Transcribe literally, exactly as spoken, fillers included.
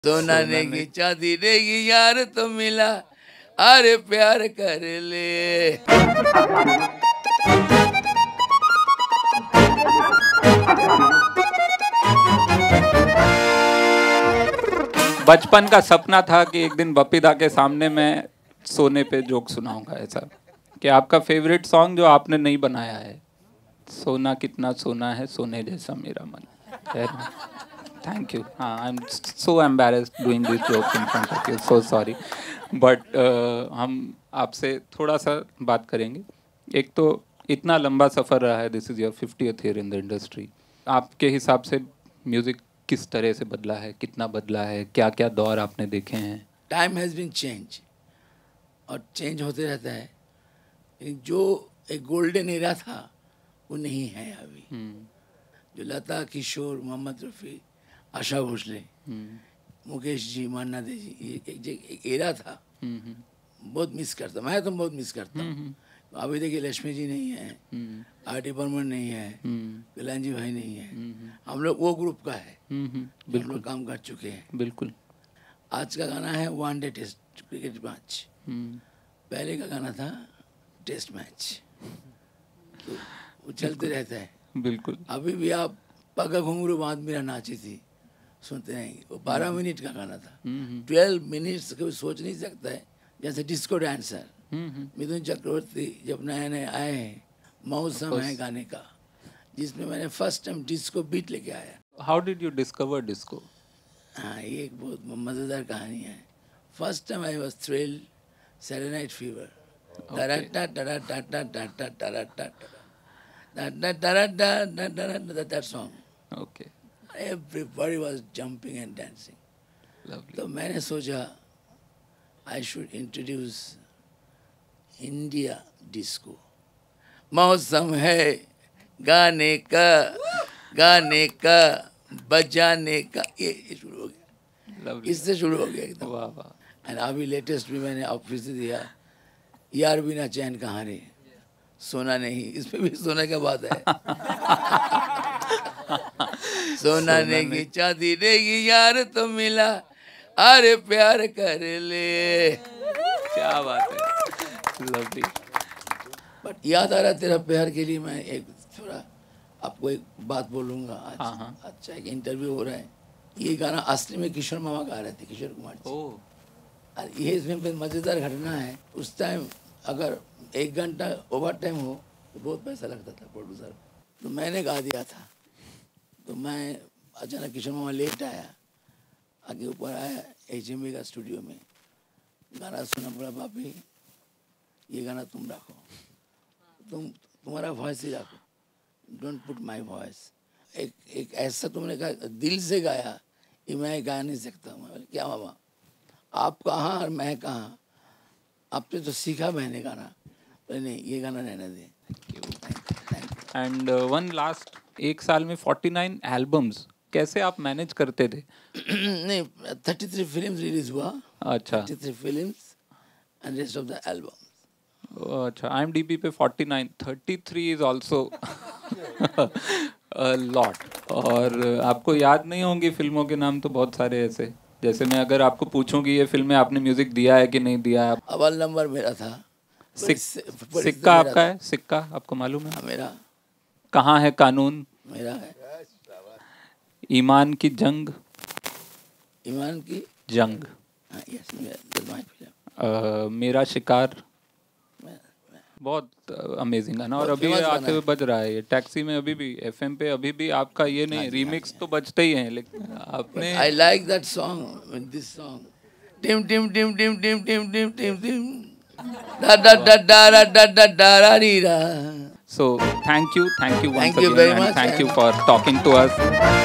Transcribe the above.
सोना नेगी चांदी नेगी यार तो मिला, अरे प्यार कर ले। बचपन का सपना था कि एक दिन बपीदा के सामने मैं सोने पे जोक सुनाऊंगा। ऐसा कि आपका फेवरेट सॉन्ग जो आपने नहीं बनाया है, सोना कितना सोना है सोने जैसा मेरा मन। Thank you. हाँ, I am so embarrassed doing this joke in front of you, so sorry. But हम आपसे थोड़ा सा बात करेंगे। एक तो इतना लंबा सफ़र रहा है, this is your fiftieth year in the industry. आपके हिसाब से म्यूज़िक किस तरह से बदला है, कितना बदला है, क्या क्या दौर आपने देखे हैं? टाइम हैज़ बीन चेंज और चेंज होते रहता है। जो एक गोल्डन एरा था वो नहीं है अभी। जो लता, किशोर, मोहम्मद रफ़ी, आशा भोसले, मुकेश जी, मान्ना दे जी, ये एक, एक एरा था। बहुत मिस करता, मैं तो बहुत मिस करता हूँ। अभी देखिए लक्ष्मी जी नहीं है, आर टी बर्मन नहीं है, कल्याण भाई नहीं है। हम लोग वो ग्रुप का है, बिल्कुल काम कर चुके हैं। बिल्कुल। आज का गाना है one day test cricket match, पहले का गाना था टेस्ट मैच। तो वो चलते रहता है। बिल्कुल। अभी भी आप पग घुंघरू बांध मेरा नाची थी सुनते रहेंगे। वो बारह मिनट का गाना था। ट्वेल्व मिनट्स कोई सोच नहीं सकता है। जैसे डिस्को डांसर मिथुन चक्रवर्ती जब नए नए आए हैं, मौसम है गाने का, जिसमें मैंने फर्स्ट टाइम डिस्को बीट लेके आया। How did you discover disco? हाँ, ये एक बहुत मज़ेदार कहानी है। First time I was thrilled, Saturday night fever, टराटा टराटा टराटा टराटा that song. Okay. Everybody was jumping and dancing. Lovely. तो मैंने सोचा I should introduce India disco. मौसम है गाने का, गाने का, बजाने का, ये शुरू हो गया। Lovely. इससे शुरू हो गया एकदम। वाह वाह। एंड अभी लेटेस्ट भी मैंने ऑफिस से दिया, यार बिना चैन कहाँ रे, सोना नहीं, इसमें भी सोने का बात है। सोना नेगी चांदी नेगी यार तो मिला, अरे प्यार कर ले। क्या बात है। लवली। बट याद आ रहा तेरा प्यार के लिए मैं एक थोड़ा आपको एक बात बोलूँगा आज। हाँ हाँ। अच्छा, एक इंटरव्यू हो रहा है। ये गाना असली में किशोर मामा गा रहे थे, किशोर कुमार जी। ओह। ये इसमें मज़ेदार घटना है। उस टाइम अगर एक घंटा ओवर टाइम हो तो बहुत पैसा लगता था प्रोड्यूसर। तो मैंने गा दिया था। तो मैं अचानक किशोर मामा लेट आया, आगे ऊपर आया एच एम बी का स्टूडियो में, गाना सुना, बोला बापी ये गाना तुम रखो, तुम तुम्हारा वॉइस ही रखो, डोंट पुट माई वॉइस। एक एक ऐसा तुमने कहा दिल से गाया, ये मैं गा नहीं सकता। मैं क्या मामा, आप कहाँ और मैं कहाँ, आपने तो सीखा मैंने गाना, पर नहीं ये गाना रहने दें। एंड वन लास्ट, एक साल में फोर्टी नाइन एल्बम्स कैसे आप मैनेज करते थे? नहीं, थर्टी थ्री फिल्म्स रिलीज हुआ। अच्छा। Thirty three films and rest of the albums. अच्छा, आई एम डी बी पे forty nine, thirty three is also a lot. और आपको याद नहीं होंगी फिल्मों के नाम तो बहुत सारे ऐसे, जैसे मैं अगर आपको पूछूं कि ये फिल्म में आपने म्यूजिक दिया है कि नहीं दिया है? अव्वल नंबर मेरा था। सिक, सिक्का आपका है? सिक्का आपको मालूम है? मेरा। कहाँ है कानून? मेरा है। ईमान की जंग? ईमान की जंग। हाँ, यस, मेरा फिल्म। मेरा शिकार बहुत अमेजिंग गाना, और अभी आते हुए बज रहा है ये टैक्सी में, अभी भी एफएम पे, अभी भी आपका ये नहीं, रीमिक्स तो बजते ही हैं, लेकिन आपने I like that song, this song, टिम टिम टिम टिम टिम टिम टिम टिम टिम da da da da da da da da da da. So thank you, thank you once thank you again, very and much, thank and you for talking to us.